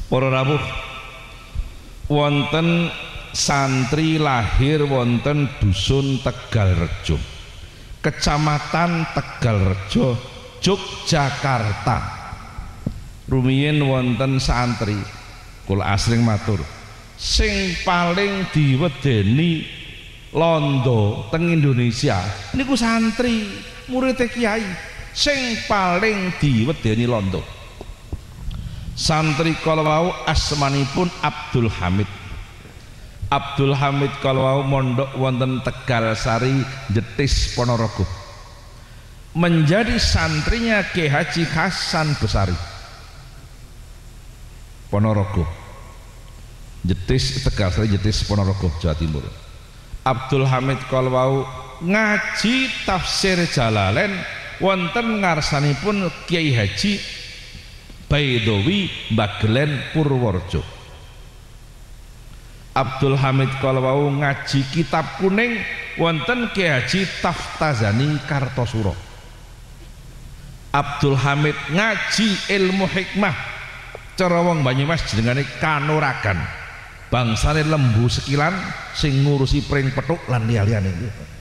Para rawuh, wonten santri lahir wonten dusun Tegalrejo, Kecamatan Tegalrejo, Yogyakarta. Rumiyin wonten santri, kula asring matur, sing paling diwedeni londo teng Indonesia niku santri, murid kiai sing paling diwedeni londo. Santri kala wau asmanipun Abdul Hamid. Abdul Hamid kala wau mondok wonten Tegalsari, Jetis, Ponorogo. Menjadi santrinya Ki Haji Hasan Besari, Ponorogo. Jetis, Tegalsari, Jetis, Ponorogo, Jawa Timur. Abdul Hamid kala wau ngaji tafsir Jalalain wonten ngarsanipun Kiai Haji Baidowi Bagelen Purworejo. Abdul Hamid kala wau ngaji kitab kuning wonten Kiai Haji Taftazani Kartosuro. Abdul Hamid ngaji ilmu hikmah cara wong Banyumas jenengane kanuragan, bangsane lembu sekilan sing ngurusi pring petuk lan liya-liyane.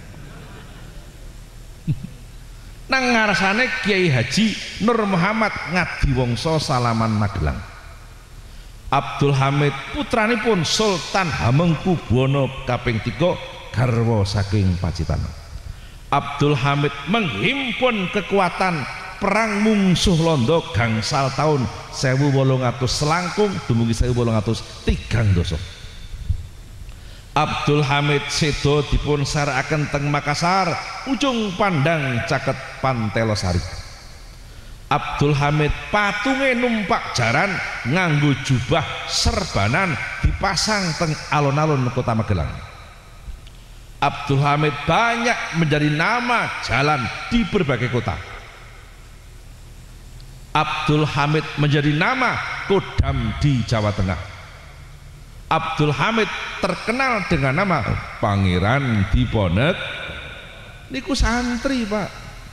Nang ngarsane Kiai Haji Nur Muhammad Ngadiwongso Salaman Magelang. Abdul Hamid putranipun Sultan Hamengkubuwana kaping 3 garwa saking Pacitan. Abdul Hamid menghimpun kekuatan perang mungsuh londo gangsal tahun 1800 selangkung dumugi 1830. Abdul Hamid sedo dipun sarakaken teng Makassar, ujung pandang caket Pantelosari. Abdul Hamid patunge numpak jaran nganggo jubah serbanan dipasang teng alun-alun kota Magelang. Abdul Hamid banyak menjadi nama jalan di berbagai kota. Abdul Hamid menjadi nama kodam di Jawa Tengah. Abdul Hamid terkenal dengan nama Pangeran Diponegoro. Niku santri, Pak.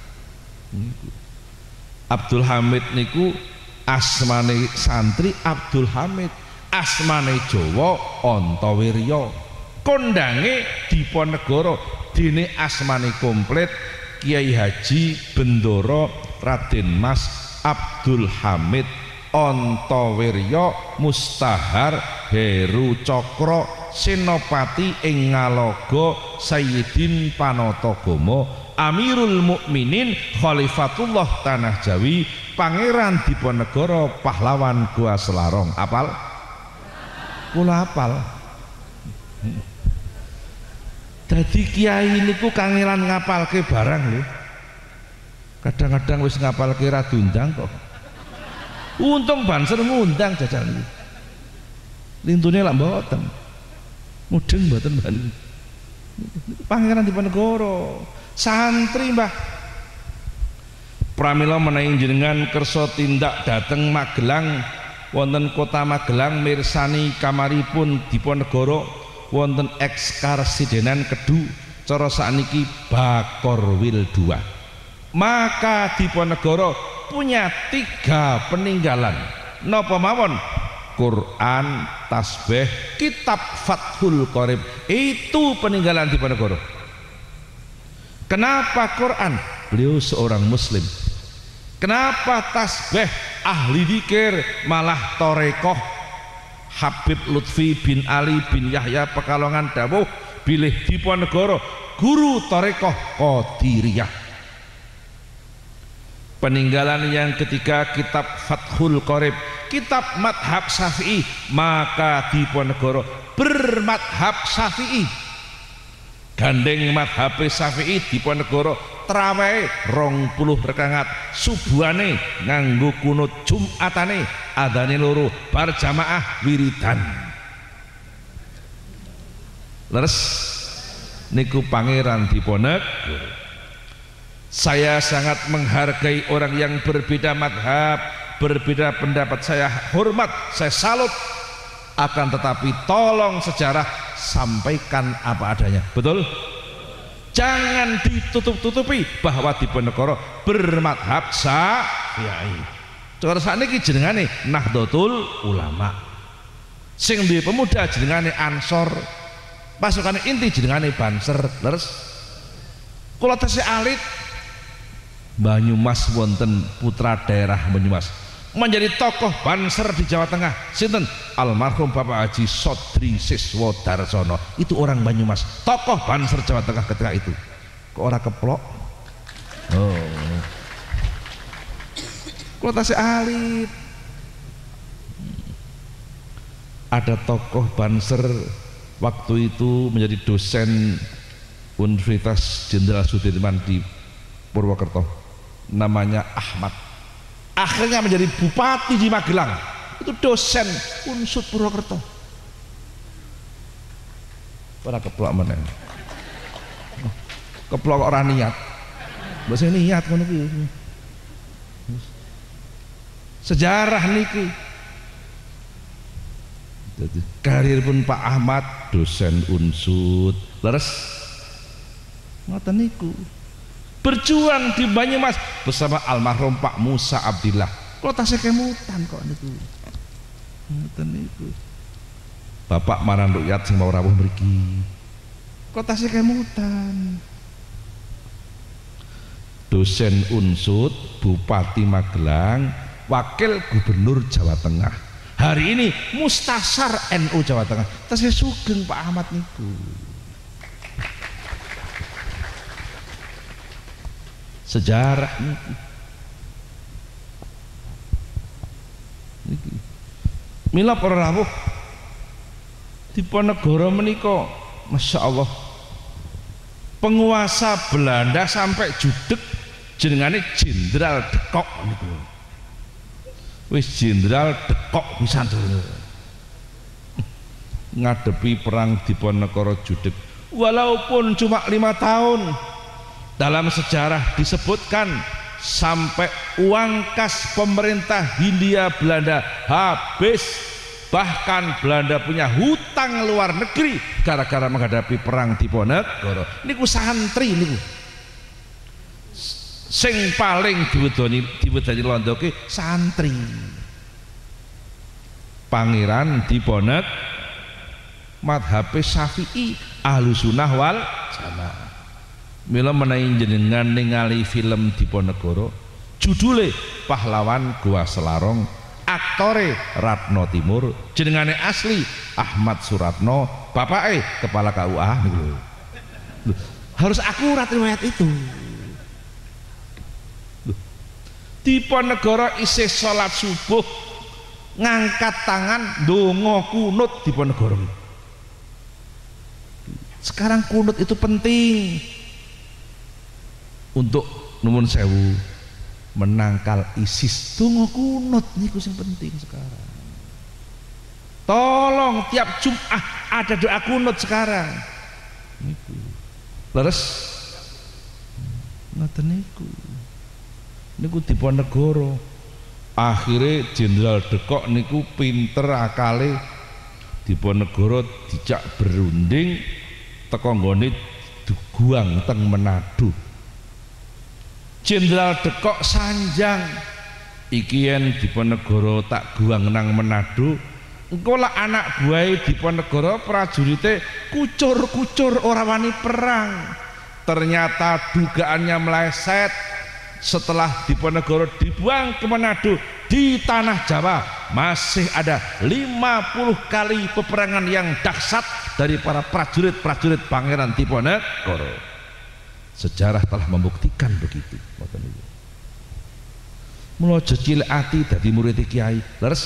Abdul Hamid niku asmane santri Abdul Hamid, asmane Jawa Antawirya, kondange Diponegoro, dene asmane komplit Kiai Haji Bendoro Raden Mas Abdul Hamid Antawirya Mustahar Heru Cokro Senopati ing Ngaloga Sayyidin Panatagama Amirul Mukminin Khalifatullah Tanah Jawi Pangeran Diponegoro Pahlawan Gua Selarong. Apal? Kula apal. Dadi kiai niku kangelan ngapalke barang lho. Kadang-kadang wis ngapalke ra diundang kok. Untung banser ngundang jajal niku. Lintune lak mboten. Mudeng mboten Mbak. Pangeran Diponegoro, santri Mbah. Pramila menawi jenengan kersa tindak dhateng Magelang wonten kota Magelang mirsani kamaripun Diponegoro wonten ekskarsidenan Kedu cara sakniki Bakorwil 2. Maka Diponegoro punya 3 peninggalan. Napa mawon? Quran, tasbih, kitab Fathul Qorib. Itu peninggalan Diponegoro. Kenapa Quran? Beliau seorang muslim. Kenapa tasbih? Ahli dzikir, malah torekoh. Habib Lutfi bin Ali bin Yahya Pekalongan dawuh bilih Diponegoro guru torekoh Qadiriyah. Peninggalan yang ketiga kitab Fathul Qorib, kitab madhab Syafi'i. Maka Diponegoro bermadhab Syafi'i. Gandeng madhab Syafi'i Diponegoro traweh 20 rekangat, subuhane nganggo kunut, jumatane adane loro, bar jamaah wiridan. Leres niku Pangeran Diponegoro. Saya sangat menghargai orang yang berbeda madhab, berbeda pendapat. Saya hormat, saya salut. Akan tetapi tolong sejarah sampaikan apa adanya. Betul? Jangan ditutup-tutupi bahwa Diponegoro bermadhab Syafi'i. Cara sakniki jenengane Nahdlatul Ulama. Sing duwe pemuda jenengane Ansor, pasukan inti jenengane Banser. Leres kula tesih alit Banyumas wonten putra daerah Banyumas menjadi tokoh Banser di Jawa Tengah, sinten? Almarhum Bapak Haji Sodri Siswo Darsono, itu orang Banyumas, tokoh Banser Jawa Tengah ketika itu. Kok ora keplok? Oh, kula tasih alit. Ada tokoh Banser waktu itu menjadi dosen Universitas Jenderal Sudirman di Purwokerto, namanya Ahmad. Akhirnya menjadi bupati di Magelang, itu dosen Unsud Purwokerto. Ora keplok meneh. Keplok orang niat. Mbok niat ngono kuwi. Sejarah niki. Jadi karir pun Pak Ahmad dosen Unsud. Leres ngoten niku. Berjuang di Banyumas bersama almarhum Pak Musa Abdillah. Kok tasih kemutan kok niku. Ngoten niku. Bapak Maran Rukyat sing mau rawuh mriki. Kok tasih kemutan. Dosen Unsud, Bupati Magelang, Wakil Gubernur Jawa Tengah. Hari ini Mustasar NU Jawa Tengah. Tasih sugeng Pak Ahmad niku. Sejarah niki. Mila para rawuh Diponegoro menika Masya Allah penguasa Belanda sampai judeg jenengane Jenderal de Kock niku. Wis Jenderal de Kock pisan ngadepi perang Diponegoro judeg walaupun cuma 5 tahun. Dalam sejarah disebutkan sampai uang kas pemerintah Hindia Belanda habis, bahkan Belanda punya hutang luar negeri gara-gara menghadapi perang Diponegoro. Niku santri niku sing paling diwedani londo ki santri. Pangeran Diponegoro madhab Syafi'i Ahlussunnah wal Jamaah. Mila menawi jenengan ningali film Diponegoro judule Pahlawan Goa Selarong, aktore Ratno Timur, jenengane asli Ahmad Suratno, bapake kepala KUA niku. Harus akurat riwayat itu. Diponegoro isih salat subuh ngangkat tangan ndonga kunut Diponegoro. Sekarang kunut itu penting untuk nuwun sewu menangkal ISIS. Donga kunut niku sing penting sekarang. Tolong tiap Jumat ada doa kunut sekarang. Niku. Leres ngoten niku. Niku Diponegoro. Akhirnya Jenderal de Kock niku pinter akale Diponegoro dijak berunding teko nggone Guang teng Manado. Jenderal de Kock sanjang iki yen Diponegoro tak guang nang Manado engko lah anak buahe Diponegoro prajurite kucur-kucur ora wani perang. Ternyata dugaannya meleset. Setelah Diponegoro dibuang ke Manado, di tanah Jawa masih ada 50 kali peperangan yang dahsyat dari para prajurit-prajurit Pangeran Diponegoro. Sejarah telah membuktikan begitu. Mula jecil ati dadi murid kiai. Leres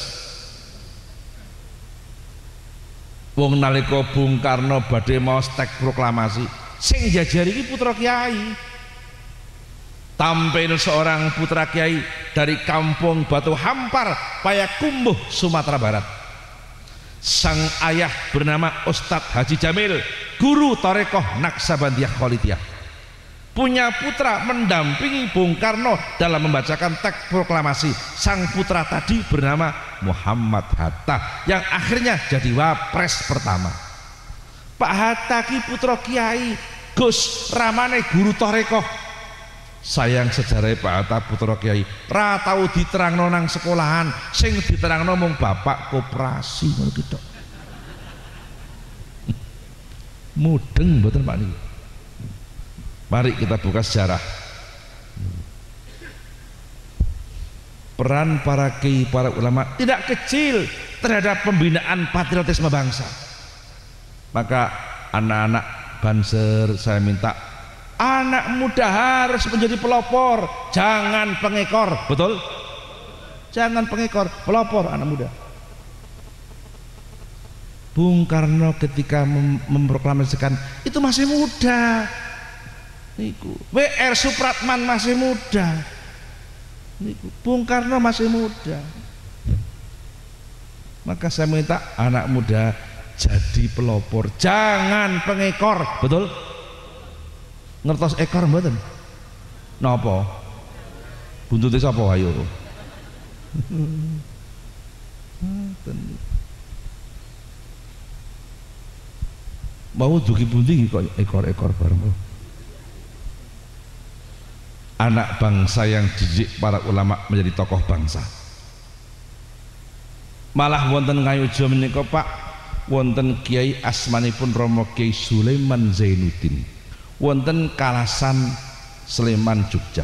wong nalika Bung Karno badhe maos teks proklamasi sing njajari iki putra kiai. Tampil seorang putra kiai dari kampung Batu Hampar, Payakumbuh, Sumatera Barat. Sang ayah bernama Ustadz Haji Jamil, guru Torekoh Naksabandiyah Kholidiyah. Punya putra mendampingi Bung Karno dalam membacakan teks proklamasi. Sang putra tadi bernama Muhammad Hatta yang akhirnya jadi wapres pertama. Pak Hatta ki putra kiai, Gus ramane guru Torekoh. Sayang sejarah Pak Hatta putra kiai ra tau diterangno nang sekolahan, sing diterangno mung bapak koperasi ngono gitu. Mudeng mboten Pak niku. Mari kita buka sejarah. Peran para kiai, para ulama tidak kecil terhadap pembinaan patriotisme bangsa. Maka anak-anak Banser, saya minta anak muda harus menjadi pelopor, jangan pengekor, betul? Jangan pengekor, pelopor anak muda. Bung Karno ketika memproklamasikan itu masih muda. Niku. W.R. Supratman masih muda. Niku. Bung Karno masih muda. Maka saya minta anak muda jadi pelopor, jangan pengekor, betul? Ngertos ekor mboten? Napa? Buntute sapa ayo? Mau dugi pundi kok ekor-ekor bareng. Anak bangsa yang didik para ulama menjadi tokoh bangsa. Malah wonten Ngayuja menika Pak, wonten Kiai asmanipun Romo Kiai Sulaiman Zainuddin. Wonten Kalasan Sleman Jogja.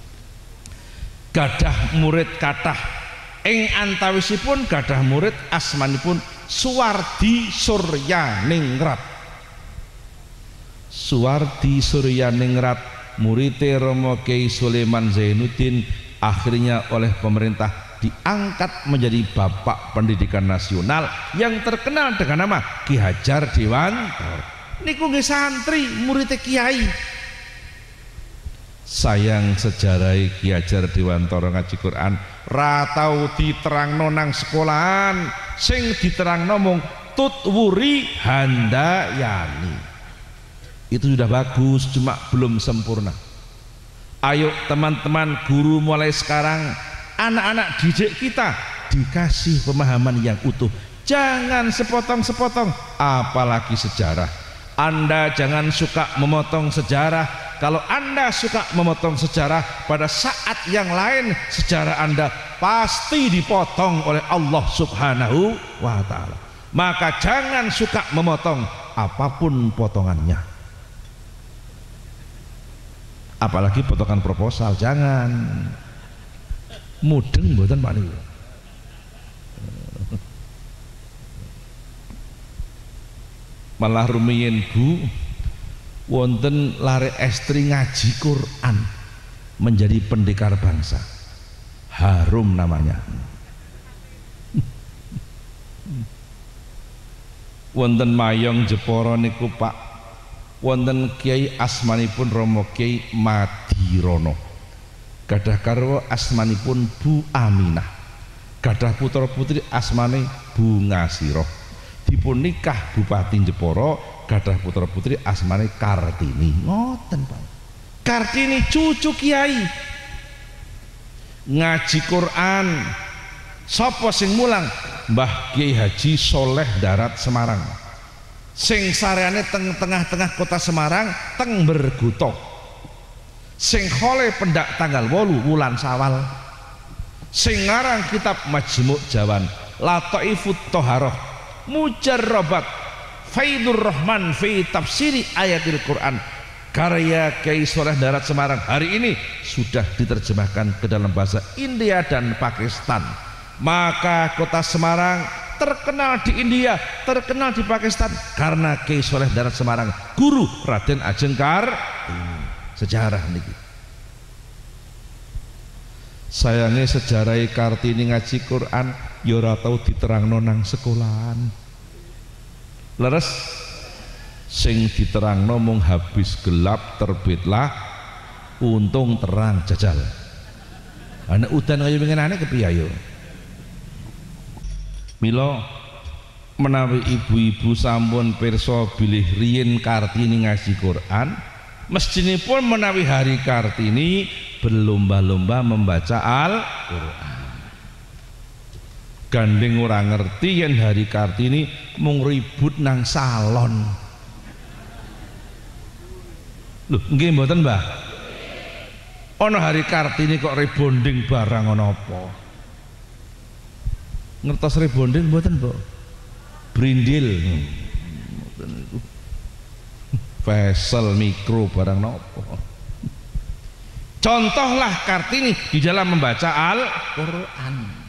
Gadah murid kathah, ing antawisipun gadah murid asmanipun Suwardi Suryaningrat. Suwardi Suryaningrat muridé Romo Kiai Sulaiman Zainuddin akhirnya oleh pemerintah diangkat menjadi Bapak Pendidikan Nasional yang terkenal dengan nama Ki Hajar Dewantara. Niku nggih santri muridé kiai. Sayang sejarah Ki Hajar Dewantara ngaji Quran ra tau diterangno nang sekolahan, sing diterangno mung tutwuri handayani. Itu sudah bagus, cuma belum sempurna. Ayo teman-teman guru mulai sekarang, anak-anak didik kita dikasih pemahaman yang utuh, jangan sepotong-sepotong, apalagi sejarah. Anda jangan suka memotong sejarah. Kalau Anda suka memotong sejarah, pada saat yang lain sejarah Anda pasti dipotong oleh Allah Subhanahu wa ta'ala. Maka jangan suka memotong apapun potongannya, apalagi potongan proposal, jangan. Mudeng mboten Pak niku. Malah rumiyin Bu, wonten lare estri ngaji Quran menjadi pendekar bangsa. Harum namanya. Wonten Mayong Jepara niku Pak, wonten Kiai asmanipun Romo Kiai Madirono. Gadah karwa asmanipun Bu Aminah. Gadah putra putri asmane Bu Ngasiroh. Dipun nikah Bupati Jepara, gadah putra putri asmane Kartini. Ngoten Pak. Kartini cucu kiai. Ngaji Quran. Sapa sing mulang? Mbah Kiai Haji Soleh Darat Semarang. Sing sareane teng tengah-tengah kota Semarang, teng Berguto. Sing khole pendak tanggal 8 wulan Sawal. Sing ngarang kitab Majmu' Jawan, Lataifut Thaharah, Mujarrabat, Faidur Rahman fi tafsiri ayatil Quran, karya Kiai Soleh Darat Semarang hari ini sudah diterjemahkan ke dalam bahasa India dan Pakistan. Maka kota Semarang terkenal di India, terkenal di Pakistan karena Kiai Soleh Darat Semarang, guru Raden Ajeng Kartini. Sejarah niki. Sayangnya sejarah Kartini ngaji Quran ya ora tau diterangno nang sekolahan. Leres sing diterangno mung habis gelap terbitlah untung terang jajal. Anak udan kaya pengenane kepiye ayo. Mila menawi ibu-ibu sampun pirsa bilih riyin Kartini ngaji Quran, mestinipun menawi hari Kartini berlomba-lomba membaca Al-Quran. Gandeng ora ngerti yen hari Kartini mung ribut nang salon. Lho, nggih mboten Mbah? Ana hari Kartini kok rebonding barang ana apa? Ngertos rebonding mboten, Mbok? Brindil. Vesel mikro barang nopo. Contohlah Kartini di dalam membaca Al-Quran.